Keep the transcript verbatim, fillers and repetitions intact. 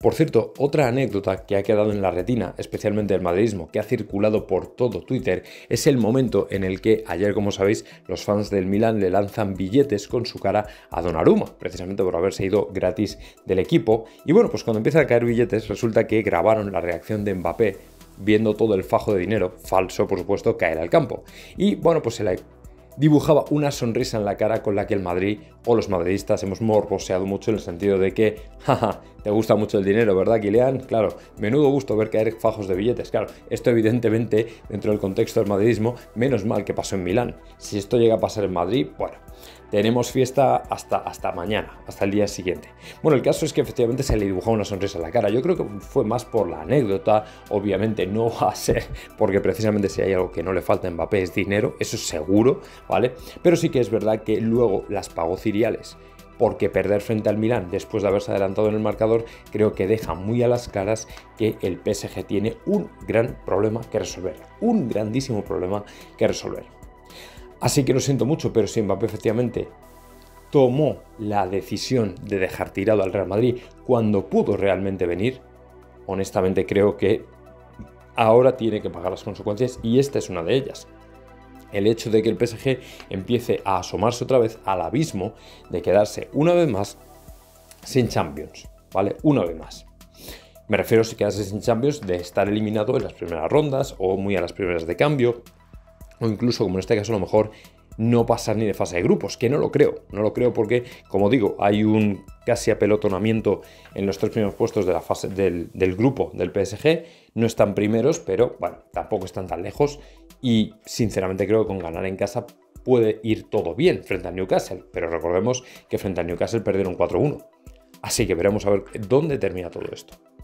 Por cierto, otra anécdota que ha quedado en la retina, especialmente del madridismo, que ha circulado por todo Twitter, es el momento en el que ayer, como sabéis, los fans del Milan le lanzan billetes con su cara a Donnarumma, precisamente por haberse ido gratis del equipo. Y bueno, pues cuando empiezan a caer billetes, resulta que grabaron la reacción de Mbappé viendo todo el fajo de dinero, falso por supuesto, caer al campo. Y bueno, pues se le dibujaba una sonrisa en la cara con la que el Madrid o los madridistas hemos morboseado mucho en el sentido de que, jaja, te gusta mucho el dinero, ¿verdad, Kylian? Claro, menudo gusto ver caer fajos de billetes. Claro, esto evidentemente, dentro del contexto del madridismo, menos mal que pasó en Milán. Si esto llega a pasar en Madrid, bueno, tenemos fiesta hasta, hasta mañana, hasta el día siguiente. Bueno, el caso es que efectivamente se le dibujaba una sonrisa en la cara. Yo creo que fue más por la anécdota, obviamente no va a ser, porque precisamente si hay algo que no le falta a Mbappé es dinero, eso es seguro, ¿vale? Pero sí que es verdad que luego las pagó Ciriales, porque perder frente al Milán después de haberse adelantado en el marcador creo que deja muy a las claras que el P S G tiene un gran problema que resolver, un grandísimo problema que resolver. Así que lo siento mucho, pero si Mbappé efectivamente tomó la decisión de dejar tirado al Real Madrid cuando pudo realmente venir, honestamente creo que ahora tiene que pagar las consecuencias y esta es una de ellas. El hecho de que el P S G empiece a asomarse otra vez al abismo de quedarse una vez más sin Champions, ¿vale? Una vez más. Me refiero a si quedarse sin Champions de estar eliminado en las primeras rondas o muy a las primeras de cambio, o incluso, como en este caso, a lo mejor no pasar ni de fase de grupos, que no lo creo, no lo creo porque, como digo, hay un casi apelotonamiento en los tres primeros puestos de la fase del, del grupo del P S G, no están primeros, pero bueno, tampoco están tan lejos y sinceramente creo que con ganar en casa puede ir todo bien frente al Newcastle, pero recordemos que frente al Newcastle perdieron cuatro uno, así que veremos a ver dónde termina todo esto.